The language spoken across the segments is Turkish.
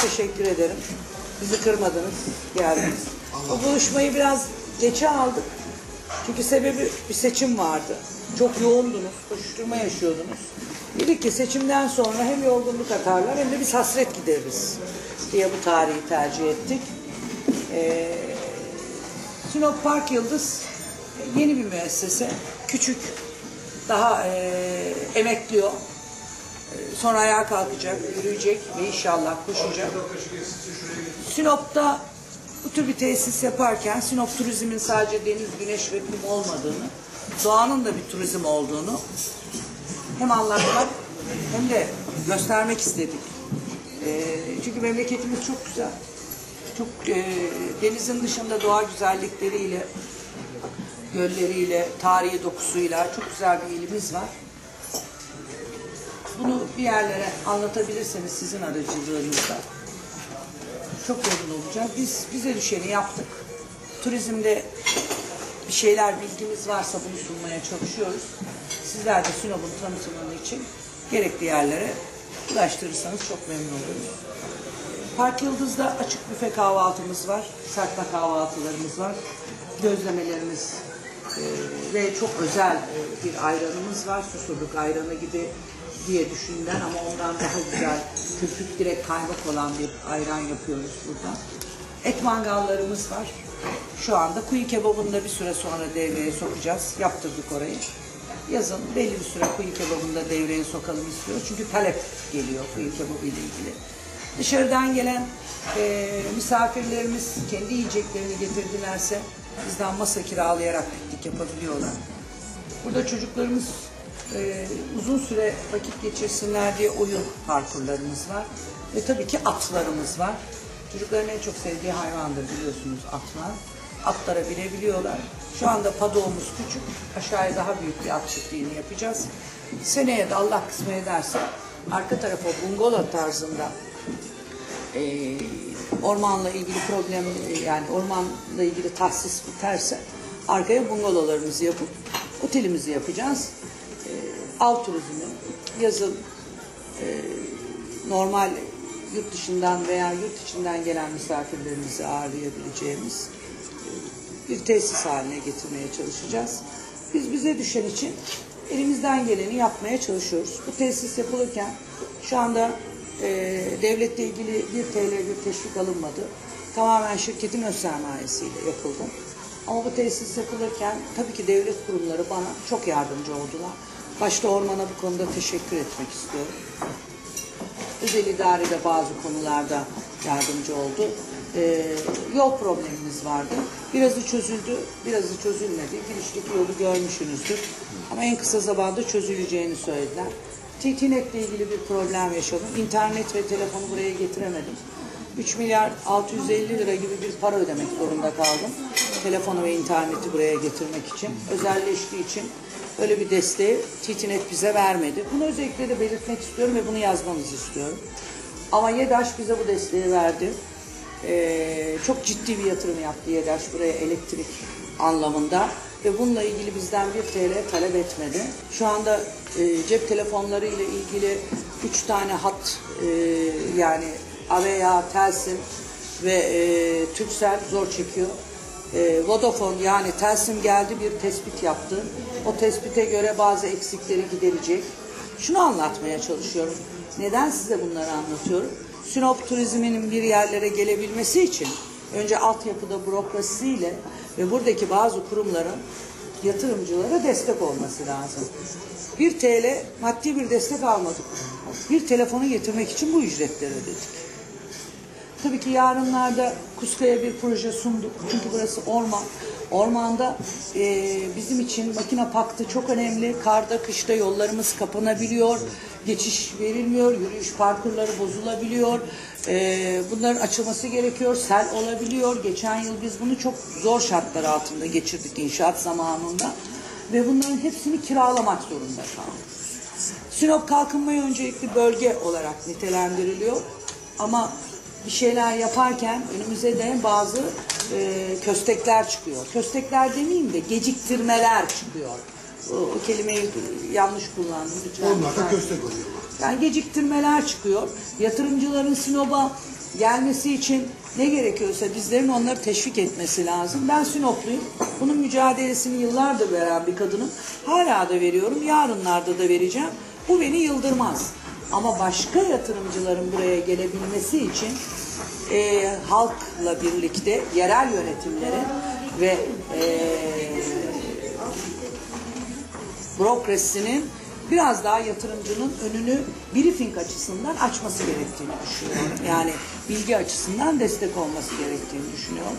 teşekkür ederim. Bizi kırmadınız, geldiniz. O buluşmayı biraz geçe aldık. Çünkü sebebi bir seçim vardı. Çok yoğundunuz, koşuşturma yaşıyordunuz. Dedik ki seçimden sonra hem yorgunluk atarlar hem de biz hasret gideriz diye bu tarihi tercih ettik. Sinop Park Yıldız yeni bir müessese. Küçük, daha emekliyor. Sonra ayağa kalkacak, yürüyecek ve inşallah koşacak. Sinop'ta bu tür bir tesis yaparken Sinop turizmin sadece deniz, güneş ve kum olmadığını, doğanın da bir turizm olduğunu hem anlatmak hem de göstermek istedik. Çünkü memleketimiz çok güzel. Çok denizin dışında doğa güzellikleriyle, gölleriyle, tarihi dokusuyla çok güzel bir ilimiz var. Bunu bir yerlere anlatabilirseniz sizin aracılığınızla çok memnun olacağım. Biz bize düşeni yaptık. Turizmde bir şeyler bilgimiz varsa bunu sunmaya çalışıyoruz. Sizler de Sinop'un tanıtımı için gerekli yerlere ulaştırırsanız çok memnun oluruz. Park Yıldız'da açık büfe kahvaltımız var. Serpme kahvaltılarımız var. Gözlemelerimiz ve çok özel bir ayranımız var. Susurluk ayranı gibi diye düşünülen ama ondan daha güzel, köpük direkt kaymak olan bir ayran yapıyoruz burada. Et mangallarımız var. Şu anda kuyu kebabını da bir süre sonra devreye sokacağız. Yaptırdık orayı. Yazın belli bir süre kuyu kebabını da devreye sokalım istiyoruz. Çünkü talep geliyor kuyu kebabı ile ilgili. Dışarıdan gelen misafirlerimiz kendi yiyeceklerini getirdilerse bizden masa kiralayarak piknik yapabiliyorlar. Burada çocuklarımız uzun süre vakit geçirsinler diye oyun parkurlarımız var. Ve tabii ki atlarımız var. Çocukların en çok sevdiği hayvandır biliyorsunuz atlar. Atlara binebiliyorlar. Şu anda padoğumuz küçük. Aşağıya daha büyük bir at çiftliğini yapacağız. Seneye de Allah kısmet ederse arka tarafa bungalov tarzında ormanla ilgili problem, yani ormanla ilgili tahsis biterse arkaya bungalovlarımızı yapıp otelimizi yapacağız. Av turizmi, yazın normal yurt dışından veya yurt içinden gelen misafirlerimizi ağırlayabileceğimiz bir tesis haline getirmeye çalışacağız. Biz bize düşen için elimizden geleni yapmaya çalışıyoruz. Bu tesis yapılırken şu anda devletle ilgili 1 TL bir teşvik alınmadı. Tamamen şirketin öz sermayesiyle yapıldı. Ama bu tesis yapılırken tabii ki devlet kurumları bana çok yardımcı oldular. Başta ormana bu konuda teşekkür etmek istiyorum. Özel idare de bazı konularda yardımcı oldu. Yol problemimiz vardı. Birazı çözüldü, birazı çözülmedi. Girişteki yolu görmüşsünüzdür. Ama en kısa zamanda çözüleceğini söylediler. TT-Net'le ilgili bir problem yaşadım. İnternet ve telefonu buraya getiremedim. 3 milyar 650 lira gibi bir para ödemek zorunda kaldım. Telefonu ve interneti buraya getirmek için. Özelleştiği için öyle bir desteği TT-Net bize vermedi. Bunu özellikle de belirtmek istiyorum ve bunu yazmanızı istiyorum. Ama YEDAŞ bize bu desteği verdi. Çok ciddi bir yatırım yaptı YEDAŞ buraya elektrik anlamında. Ve bununla ilgili bizden 1 TL talep etmedi. Şu anda cep telefonları ile ilgili 3 tane hat yani Avea, Telsim ve Turkcell zor çekiyor. Vodafone yani Telsim geldi bir tespit yaptı. O tespite göre bazı eksikleri giderecek. Şunu anlatmaya çalışıyorum. Neden size bunları anlatıyorum? Sinop turizminin bir yerlere gelebilmesi için önce altyapıda bürokrasisiyle ve buradaki bazı kurumların yatırımcılara destek olması lazım. 1 TL maddi bir destek almadık. Bir telefonu getirmek için bu ücretleri ödedik. Tabii ki yarınlarda Kuzkaya bir proje sunduk. Çünkü burası orman. Ormanda bizim için makine paktı çok önemli. Karda, kışta yollarımız kapanabiliyor. Geçiş verilmiyor. Yürüyüş parkurları bozulabiliyor. Bunların açılması gerekiyor. Sel olabiliyor. Geçen yıl biz bunu çok zor şartlar altında geçirdik inşaat zamanında. Ve bunların hepsini kiralamak zorunda kaldık. Sinop kalkınmaya öncelikli bölge olarak nitelendiriliyor. Ama bir şeyler yaparken önümüze de bazı köstekler çıkıyor. Köstekler demeyeyim de geciktirmeler çıkıyor. O kelimeyi yanlış kullandım. Onlar da köstek oluyor. Yani geciktirmeler çıkıyor. Yatırımcıların Sinop'a gelmesi için ne gerekiyorsa bizlerin onları teşvik etmesi lazım. Ben Sinopluyum. Bunun mücadelesini yıllardır veren bir kadınım. Hala da veriyorum. Yarınlarda da vereceğim. Bu beni yıldırmaz. Ama başka yatırımcıların buraya gelebilmesi için halkla birlikte yerel yönetimlerin ve bürokrasinin biraz daha yatırımcının önünü briefing açısından açması gerektiğini düşünüyorum. Yani bilgi açısından destek olması gerektiğini düşünüyorum.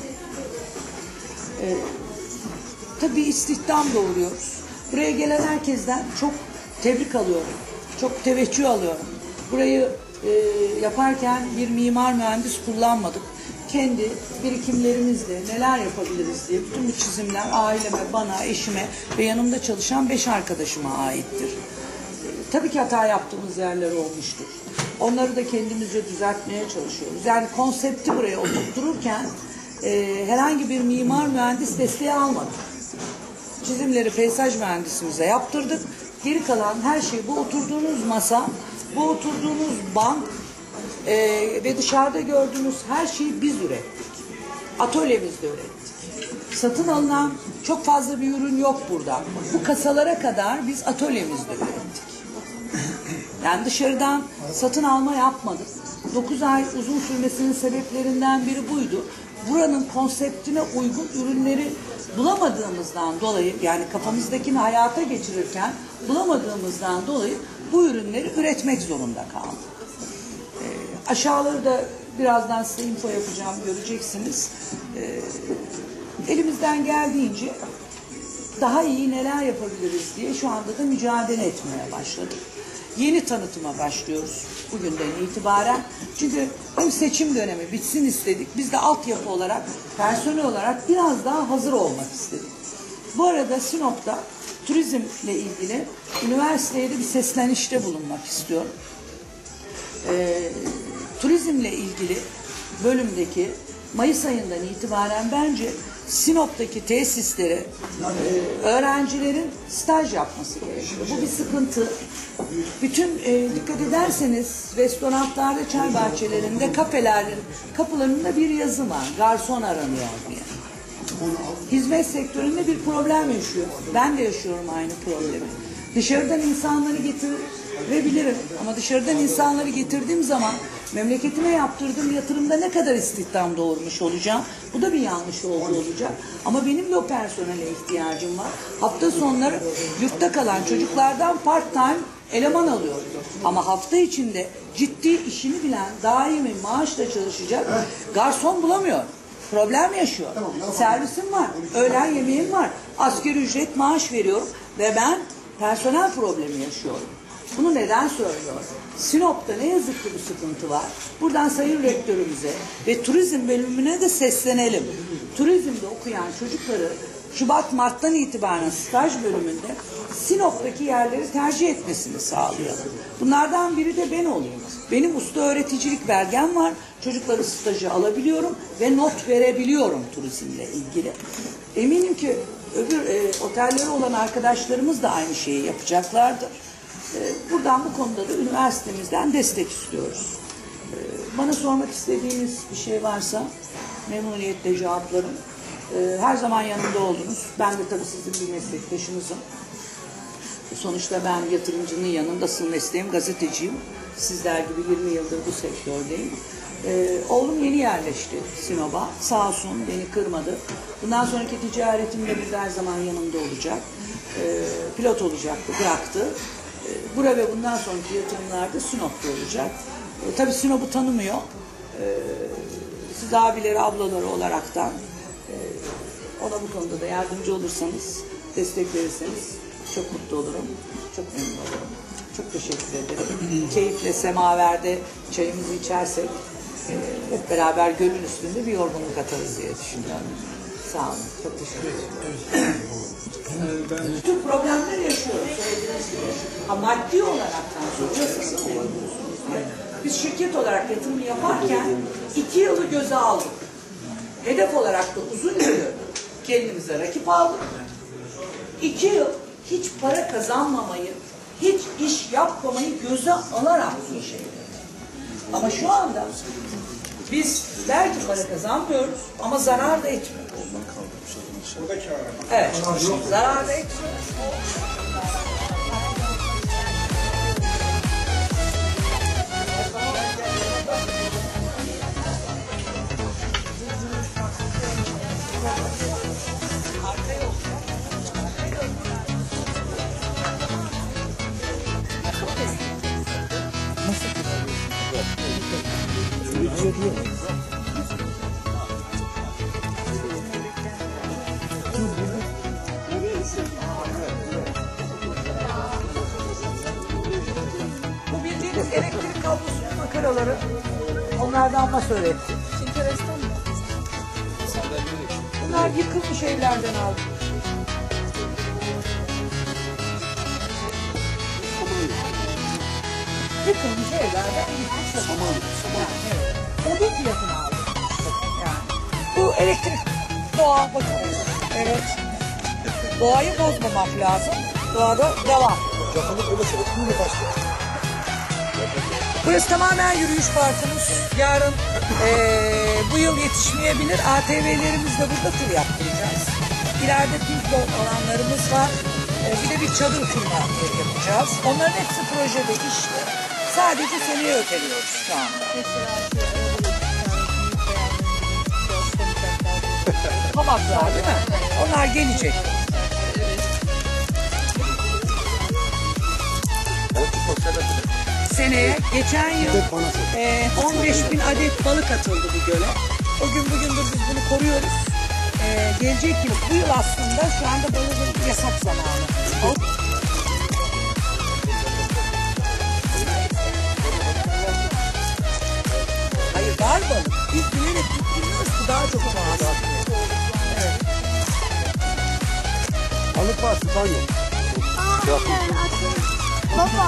Tabii istihdam doğuruyoruz. Buraya gelen herkesten çok tebrik alıyorum. Çok teveccüh alıyorum. Burayı yaparken bir mimar mühendis kullanmadık. Kendi birikimlerimizle neler yapabiliriz diye bütün bu çizimler aileme, bana, eşime ve yanımda çalışan 5 arkadaşıma aittir. Tabii ki hata yaptığımız yerler olmuştur. Onları da kendimizce düzeltmeye çalışıyoruz. Yani konsepti buraya oturttururken herhangi bir mimar mühendis desteği almadık. Çizimleri peyzaj mühendisimize yaptırdık. Geri kalan her şey, bu oturduğunuz masa, bu oturduğunuz bank ve dışarıda gördüğünüz her şeyi biz ürettik. Atölyemizde ürettik. Satın alınan çok fazla bir ürün yok burada. Bu kasalara kadar biz atölyemizde ürettik. Yani dışarıdan satın alma yapmadık. 9 ay uzun sürmesinin sebeplerinden biri buydu. Buranın konseptine uygun ürünleri bulamadığımızdan dolayı, yani kafamızdakini hayata geçirirken bulamadığımızdan dolayı bu ürünleri üretmek zorunda kaldık. Aşağıları da birazdan size info yapacağım, göreceksiniz. Elimizden geldiğince daha iyi neler yapabiliriz diye şu anda da mücadele etmeye başladık. Yeni tanıtıma başlıyoruz bugünden itibaren. Çünkü hem seçim dönemi bitsin istedik. Biz de altyapı olarak, personel olarak biraz daha hazır olmak istedik. Bu arada Sinop'ta turizmle ilgili üniversiteye de bir seslenişte bulunmak istiyorum. Turizmle ilgili bölümdeki Mayıs ayından itibaren bence Sinop'taki tesislere öğrencilerin staj yapması gerekiyor. Bu bir sıkıntı. Bütün dikkat ederseniz restoranlarda, çay bahçelerinde, kafelerin kapılarında bir yazı var. Garson aranıyor diye. Hizmet sektöründe bir problem yaşıyor. Ben de yaşıyorum aynı problemi. Dışarıdan insanları getirebilirim ama dışarıdan insanları getirdiğim zaman memleketime yaptırdığım yatırımda ne kadar istihdam doğurmuş olacağım? Bu da bir yanlış olacak. Ama benim de o personele ihtiyacım var. Hafta sonları yurtta kalan çocuklardan part-time eleman alıyorum. Ama hafta içinde ciddi işini bilen, daimi maaşla çalışacak garson bulamıyorum. Problem yaşıyor. Servisim var, öğlen yemeğim var, asgari ücret maaş veriyorum ve ben personel problemi yaşıyorum. Bunu neden söylüyorum? Sinop'ta ne yazık ki bu sıkıntı var. Buradan sayın rektörümüze ve turizm bölümüne de seslenelim. Turizmde okuyan çocukları Şubat-Mart'tan itibaren staj bölümünde Sinop'taki yerleri tercih etmesini sağlayalım. Bunlardan biri de ben olayım. Benim usta öğreticilik belgem var. Çocukları stajı alabiliyorum ve not verebiliyorum turizmle ilgili. Eminim ki öbür otelleri olan arkadaşlarımız da aynı şeyi yapacaklardır. Buradan bu konuda da üniversitemizden destek istiyoruz. Bana sormak istediğiniz bir şey varsa memnuniyetle cevaplarım. Her zaman yanımda oldunuz. Ben de tabii sizin bir meslektaşınızım. Sonuçta ben yatırımcının yanında, asıl mesleğim gazeteciyim. Sizler gibi 20 yıldır bu sektördeyim. Oğlum yeni yerleşti Sinop'a. Sağ olsun beni kırmadı. Bundan sonraki ticaretimde biz her zaman yanımda olacak. Pilot olacaktı, bıraktı. Bura ve bundan sonraki yatırımlarda Sinop'ta olacak. Tabii Sinop'u tanımıyor. Siz abileri, ablaları olaraktan ona bu konuda da yardımcı olursanız, destek verirseniz çok mutlu olurum. Çok memnun olurum. Çok teşekkür ederim. Keyifle semaverde çayımızı içersek hep beraber gölün üstünde bir yorgunluk atarız diye düşünüyorum. Sağ olun. Çok teşekkür ederim. Bütün problemler yaşıyoruz. Ha, maddi olaraktan soruyorsanız biz şirket olarak yatırım yaparken 2 yılı göze aldık. Hedef olarak da uzun yıldır kendimize rakip aldık. 2 yıl hiç para kazanmamayı, hiç iş yapmamayı göze alarak bu işe girdik. Ama şu anda Biz belki para kazanmıyoruz ama zarar da etmiyoruz. Evet, zarar da etmiyoruz. Bu bildiğiniz elektrik kablosunun makaraları. Onlardan masa ürettik. Bunlar yıkılmış evlerden aldık. Yıkılmış evlerden gitmiş. Evet. Odun fiyatını aldık. Yani. Bu elektrik doğa bakın. Evet. Doğayı bozmamak lazım. Doğada devam. Burası tamamen yürüyüş parkımız. Yarın bu yıl yetişmeyebilir. ATV'lerimizle burada tur yaptıracağız. İleride pizza alanlarımız var. Bir de bir çadır kurma yapacağız. Onların hepsi projede işte. Sadece seneye öteliyoruz şu anda. Hamaklar değil mi? Onlar gelecek. Seneye, geçen yıl 15.000 adet balık atıldı bu göle. O gün bugündür biz bunu koruyoruz. Gelecek yıl, bu yıl aslında şu anda balığın yasak zamanı. Hayır, var balık. Biz bilerek tutturuyoruz ki daha çok çoğalır. Evet. Balık var, sıfan yok. Baba,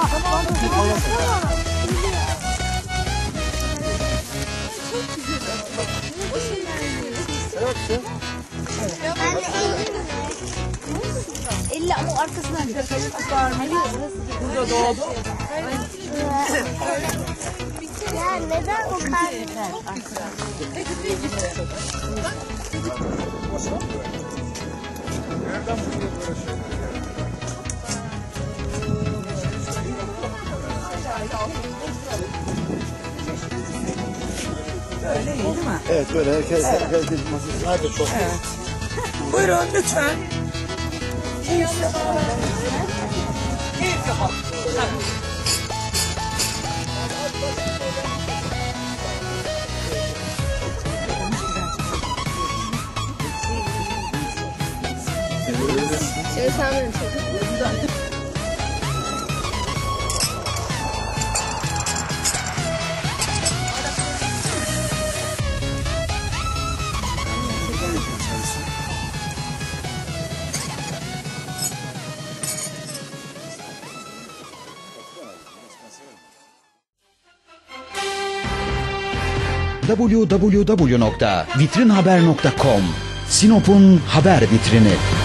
ben de 50 ama arkasından Burada doğdu. ya neden o kadar? Öyle iyi değil mi? Evet, böyle herkes masası. Nerede çok? Evet. Buyurun lütfen. Keyif yapalım. Keyif yapalım. www.vitrinhaber.com Sinop'un haber vitrini.